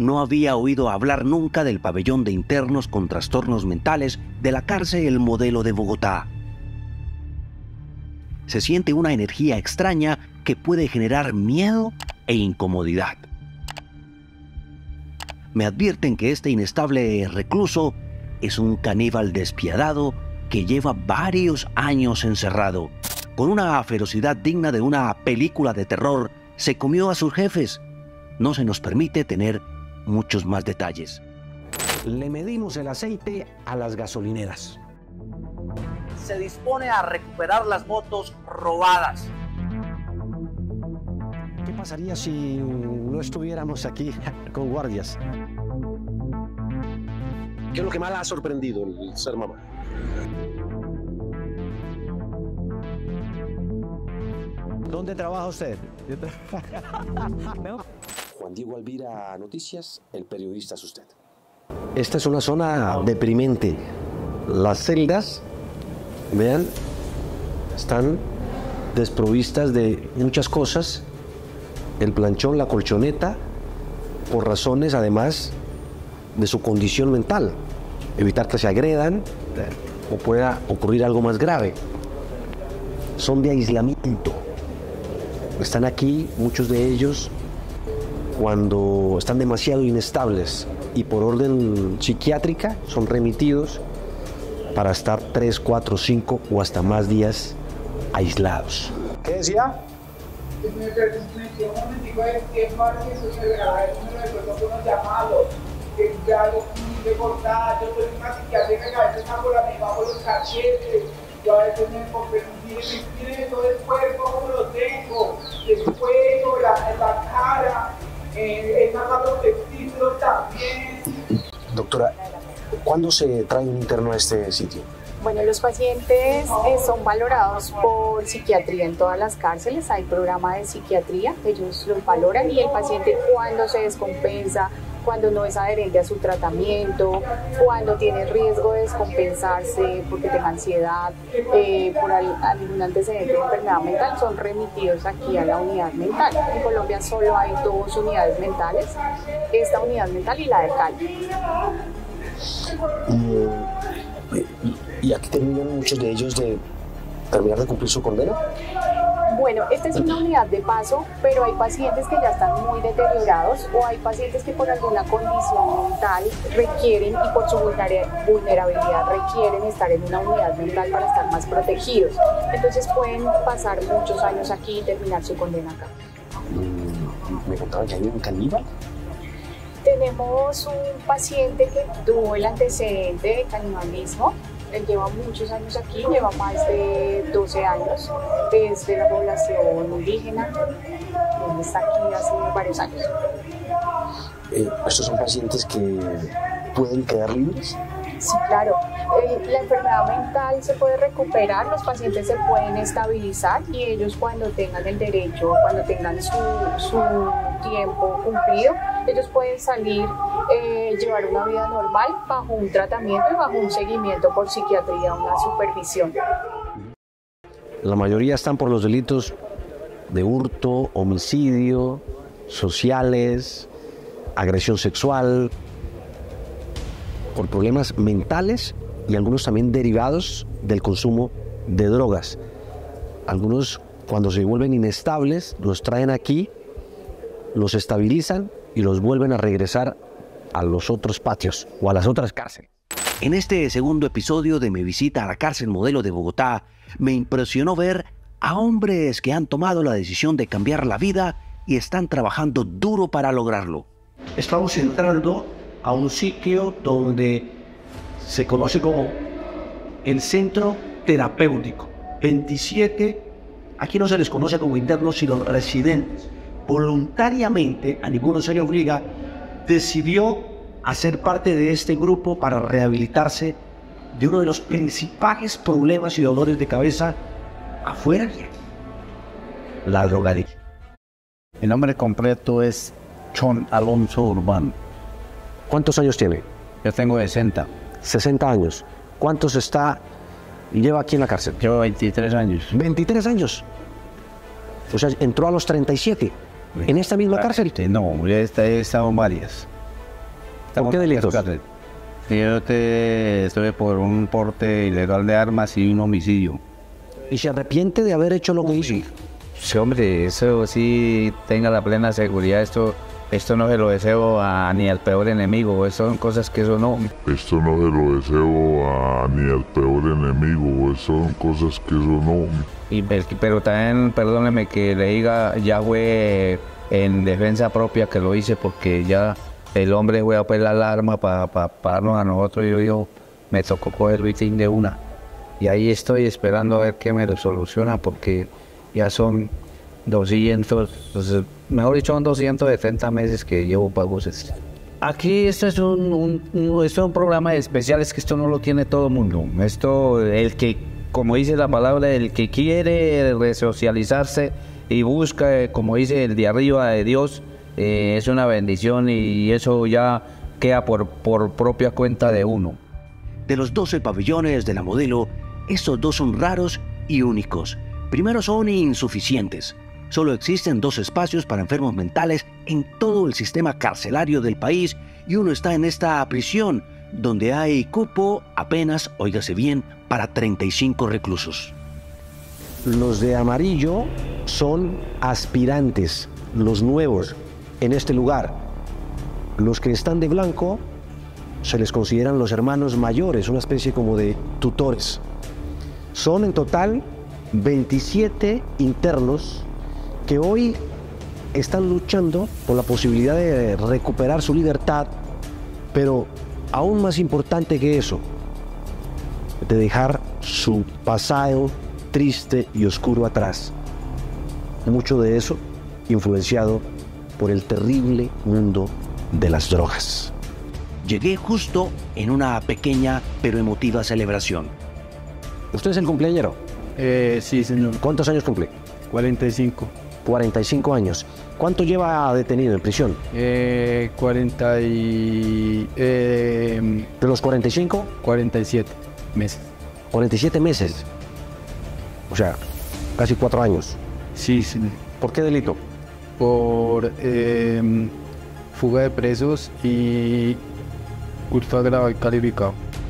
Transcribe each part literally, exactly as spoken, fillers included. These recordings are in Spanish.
No había oído hablar nunca del pabellón de internos con trastornos mentales de la cárcel Modelo de Bogotá. Se siente una energía extraña que puede generar miedo e incomodidad. Me advierten que este inestable recluso es un caníbal despiadado que lleva varios años encerrado. Con una ferocidad digna de una película de terror, se comió a sus jefes. No se nos permite tener muchos más detalles. Le medimos el aceite a las gasolineras. Se dispone a recuperar las motos robadas. ¿Qué pasaría si no estuviéramos aquí con guardias? ¿Qué es lo que más la ha sorprendido el ser mamá? ¿Dónde trabaja usted? Juan Diego Alvira, Noticias, el periodista es usted. Esta es una zona deprimente. Las celdas, vean, están desprovistas de muchas cosas. El planchón, la colchoneta, por razones además de su condición mental. Evitar que se agredan o pueda ocurrir algo más grave. Son de aislamiento. Están aquí, muchos de ellos, cuando están demasiado inestables y por orden psiquiátrica son remitidos para estar tres, cuatro, cinco o hasta más días aislados. ¿Qué decía? Me decía un momentico de tiempo que eso se grababa, eso me recuerdo con unos llamados, que ya lo de cortar, yo soy una psiquiátrica que a veces hago la misma con los cachetes, yo a veces me comprendo, miren todo el cuerpo como lo tengo, el cuello, la, la cara, eh, he sacado los testículos también. Doctora, ¿cuándo se trae un interno a este sitio? Bueno, los pacientes eh, son valorados por psiquiatría en todas las cárceles, hay programa de psiquiatría, ellos los valoran y el paciente cuando se descompensa, cuando no es adherente a su tratamiento, cuando tiene riesgo de descompensarse porque tenga ansiedad, eh, por algún antecedente de enfermedad mental, son remitidos aquí a la unidad mental. En Colombia solo hay dos unidades mentales, esta unidad mental y la de Cali. ¿Y aquí terminan muchos de ellos de terminar de cumplir su condena? Bueno, esta es una unidad de paso, pero hay pacientes que ya están muy deteriorados o hay pacientes que por alguna condición mental requieren y por su vulnerabilidad requieren estar en una unidad mental para estar más protegidos. Entonces pueden pasar muchos años aquí y terminar su condena acá. ¿Me contaban que hay un caníbal? Tenemos un paciente que tuvo el antecedente de canibalismo. Él lleva muchos años aquí, lleva más de doce años, es de la población indígena, él está aquí hace varios años. Eh, ¿Estos son pacientes que pueden quedar libres? Sí, claro. Eh, la enfermedad mental se puede recuperar, los pacientes se pueden estabilizar y ellos cuando tengan el derecho, cuando tengan su, su tiempo cumplido, ellos pueden salir, eh, llevar una vida normal bajo un tratamiento y bajo un seguimiento por psiquiatría, una supervisión. La mayoría están por los delitos de hurto, homicidio, sociales, agresión sexual, por problemas mentales y algunos también derivados del consumo de drogas. Algunos, cuando se vuelven inestables, los traen aquí, los estabilizan y los vuelven a regresar a los otros patios o a las otras cárceles. En este segundo episodio de mi visita a la cárcel Modelo de Bogotá, me impresionó ver a hombres que han tomado la decisión de cambiar la vida y están trabajando duro para lograrlo. Estamos entrando a un sitio donde se conoce como el centro terapéutico. veintisiete, aquí no se les conoce como internos, sino residentes. Voluntariamente, a ninguno se le obliga, decidió hacer parte de este grupo para rehabilitarse de uno de los principales problemas y dolores de cabeza afuera y aquí: la drogadicción. Mi nombre completo es John Alonso Urbano. ¿Cuántos años tiene? Yo tengo sesenta. sesenta años. ¿Cuántos está, lleva aquí en la cárcel? Llevo veintitrés años. veintitrés años. O sea, entró a los treinta y siete. ¿En esta misma cárcel? No, ya he estado en varias. ¿Por qué delitos? Yo te estuve por un porte ilegal de armas y un homicidio. ¿Y se arrepiente de haber hecho lo que hizo? Sí, hombre, eso sí, tenga la plena seguridad. Esto, esto no se lo deseo a, ni al peor enemigo. Eso son cosas que eso no. Esto no se lo deseo a, ni al peor enemigo. Eso son cosas que eso no. Y, pero también, perdóneme que le diga, ya fue en defensa propia que lo hice, porque ya el hombre fue a apelar la arma para pa, pa darnos a nosotros, y yo, yo me tocó coger el de una. Y ahí estoy esperando a ver qué me lo soluciona, porque ya son doscientos, entonces, mejor dicho, son doscientos setenta meses que llevo pagos. Aquí esto es un, un, un, esto es un programa especial, es que esto no lo tiene todo el mundo. Esto, el que, como dice la palabra, el que quiere resocializarse y busca, como dice el de arriba de Dios, eh, es una bendición, y eso ya queda por, por propia cuenta de uno. De los doce pabellones de la Modelo, estos dos son raros y únicos. Primero, son insuficientes. Solo existen dos espacios para enfermos mentales en todo el sistema carcelario del país, y uno está en esta prisión, donde hay cupo apenas, óigase bien, para treinta y cinco reclusos. Los de amarillo son aspirantes, los nuevos en este lugar. Los que están de blanco se les consideran los hermanos mayores, una especie como de tutores. Son en total veintisiete internos que hoy están luchando por la posibilidad de recuperar su libertad, pero aún más importante que eso, de dejar su pasado triste y oscuro atrás. Mucho de eso influenciado por el terrible mundo de las drogas. Llegué justo en una pequeña pero emotiva celebración. ¿Usted es el cumpleañero? Eh, sí, señor. ¿Cuántos años cumple? cuarenta y cinco. cuarenta y cinco años. ¿Cuánto lleva detenido en prisión? Eh, cuarenta y... Eh, ¿De los cuarenta y cinco? cuarenta y siete meses. cuarenta y siete meses. O sea, casi cuatro años. Sí, sí. ¿Por qué delito? Por eh, fuga de presos y hurto agravado y calificado.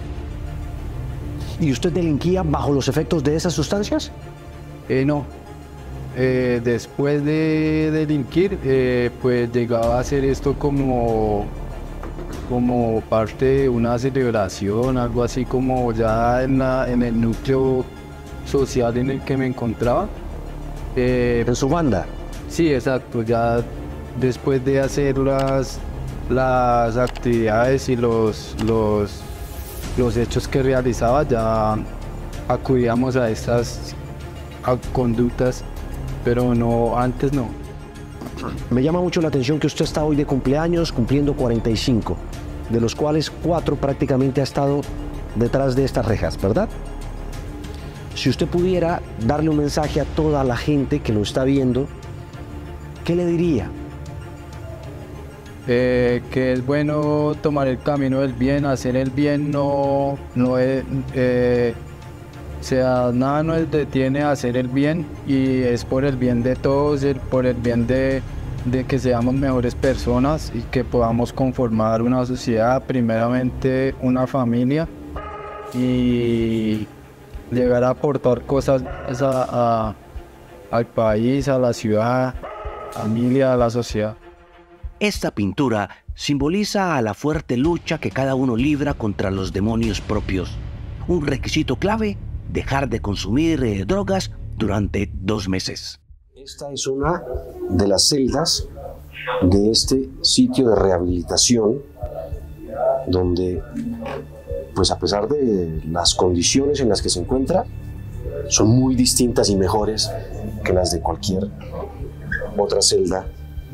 ¿Y usted delinquía bajo los efectos de esas sustancias? Eh, no. Eh, después de delinquir, eh, pues llegaba a hacer esto como, como parte de una celebración, algo así como ya en, la, en el núcleo social en el que me encontraba. Eh, ¿En su banda? Sí, exacto. Ya después de hacer las, las actividades y los, los, los hechos que realizaba, ya acudíamos a estas a conductas, pero no, antes no. Me llama mucho la atención que usted está hoy de cumpleaños, cumpliendo cuarenta y cinco, de los cuales cuatro prácticamente ha estado detrás de estas rejas, ¿verdad? Si usted pudiera darle un mensaje a toda la gente que lo está viendo, ¿qué le diría? Eh, que es bueno tomar el camino del bien, hacer el bien, no, no es, eh, o sea, nada nos detiene a hacer el bien, y es por el bien de todos, el, por el bien de, de que seamos mejores personas y que podamos conformar una sociedad, primeramente una familia, y llegar a aportar cosas a, a, al país, a la ciudad, familia, a la sociedad. Esta pintura simboliza a la fuerte lucha que cada uno libra contra los demonios propios. Un requisito clave: dejar de consumir eh, drogas durante dos meses. Esta es una de las celdas de este sitio de rehabilitación, donde, pues a pesar de las condiciones en las que se encuentra, son muy distintas y mejores que las de cualquier otra celda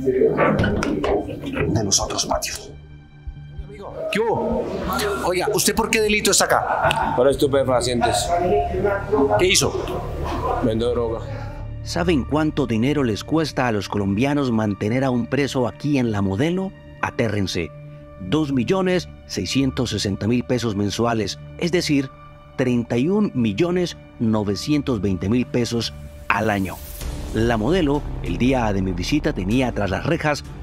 de los otros patios. ¿Qué hubo? Oiga, ¿usted por qué delito está acá? Por estupefacientes. ¿Qué hizo? Vendo droga. ¿Saben cuánto dinero les cuesta a los colombianos mantener a un preso aquí en La Modelo? Atérrense. dos millones seiscientos sesenta mil pesos mensuales, es decir, treinta y un millones novecientos veinte mil pesos al año. La Modelo, el día de mi visita, tenía tras las rejas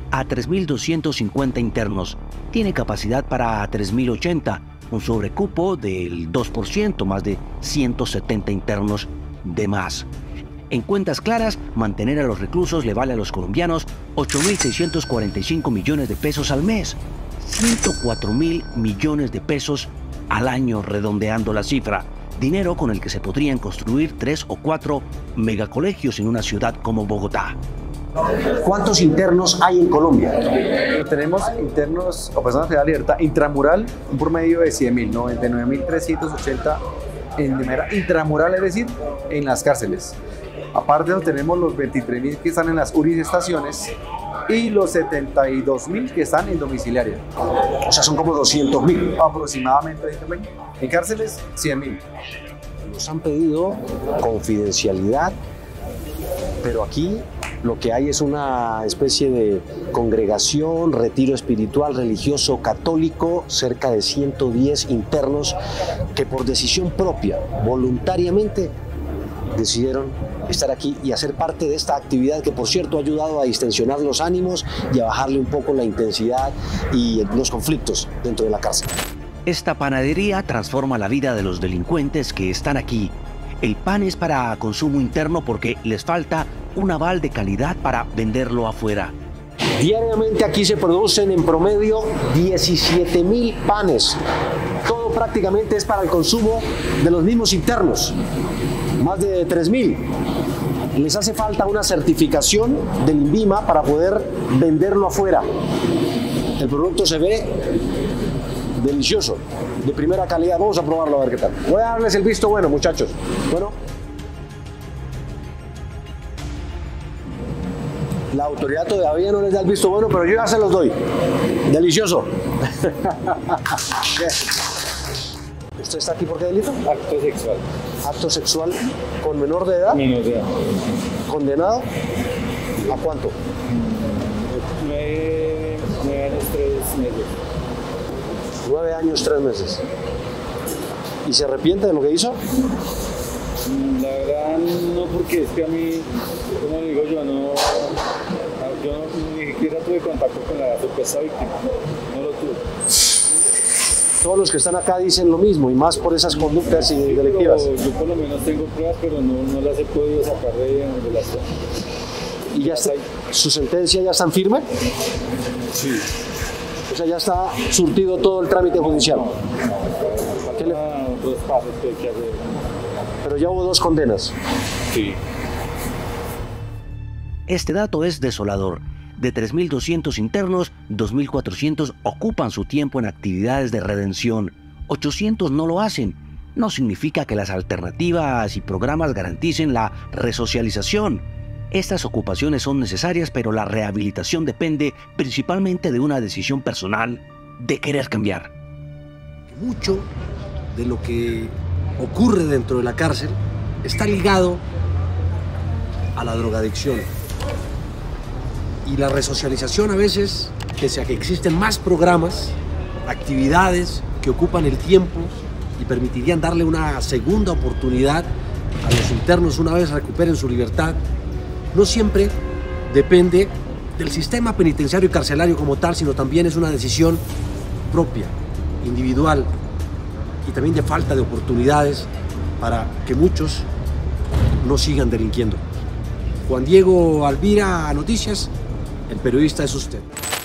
a tres mil doscientos cincuenta internos. Tiene capacidad para tres mil ochenta, un sobrecupo del dos por ciento, más de ciento setenta internos de más. En cuentas claras, mantener a los reclusos le vale a los colombianos ocho mil seiscientos cuarenta y cinco millones de pesos al mes, ciento cuatro mil millones de pesos al año, redondeando la cifra. Dinero con el que se podrían construir tres o cuatro megacolegios en una ciudad como Bogotá. ¿Cuántos internos hay en Colombia? Tenemos internos o personas privadas de libertad intramural, un promedio de cien mil, noventa y nueve mil trescientos ochenta en manera intramural, es decir, en las cárceles. Aparte tenemos los veintitrés mil que están en las U R I estaciones y los setenta y dos mil que están en domiciliaria. O sea, son como doscientos mil. Aproximadamente. En cárceles, cien mil. Nos han pedido confidencialidad, pero aquí lo que hay es una especie de congregación, retiro espiritual, religioso, católico, cerca de ciento diez internos que por decisión propia, voluntariamente, decidieron estar aquí y hacer parte de esta actividad que, por cierto, ha ayudado a distensionar los ánimos y a bajarle un poco la intensidad y los conflictos dentro de la cárcel. Esta panadería transforma la vida de los delincuentes que están aquí. El pan es para consumo interno porque les falta un aval de calidad para venderlo afuera. Diariamente aquí se producen en promedio diecisiete mil panes. Todo prácticamente es para el consumo de los mismos internos. Más de tres mil. Les hace falta una certificación del INVIMA para poder venderlo afuera. El producto se ve delicioso, de primera calidad. Vamos a probarlo a ver qué tal. Voy a darles el visto bueno, muchachos. Bueno. La autoridad todavía no les da el visto bueno, pero yo ya se los doy. Delicioso. ¿Usted está aquí por qué delito? Acto sexual. Acto sexual con menor de edad. Menor de edad. ¿Condenado? ¿A cuánto? Nueve, nueve años, tres meses. Nueve años, tres meses. ¿Y se arrepiente de lo que hizo? La verdad no, porque es que a mí, como digo yo, no, yo no, ni siquiera tuve contacto con la supuesta víctima, no lo tuve. Todos los que están acá dicen lo mismo, y más por esas conductas y sí, delictivas. Yo por lo menos tengo pruebas, pero no, no las he podido sacar de, de las... ¿Y ya está, su sentencia ya está en firme? Sí. O sea, ya está surtido todo el trámite judicial. ¿Qué le... otros pasos que hay que hacer. Pero ya hubo dos condenas. Sí. Este dato es desolador. De tres mil doscientos internos, dos mil cuatrocientos ocupan su tiempo en actividades de redención. ochocientos no lo hacen. No significa que las alternativas y programas garanticen la resocialización. Estas ocupaciones son necesarias, pero la rehabilitación depende principalmente de una decisión personal de querer cambiar. Mucho de lo que ocurre dentro de la cárcel está ligado a la drogadicción. Y la resocialización a veces, pese a que existen más programas, actividades que ocupan el tiempo y permitirían darle una segunda oportunidad a los internos una vez recuperen su libertad, no siempre depende del sistema penitenciario y carcelario como tal, sino también es una decisión propia, individual y también de falta de oportunidades para que muchos no sigan delinquiendo. Juan Diego Alvira, Noticias. El periodista es usted.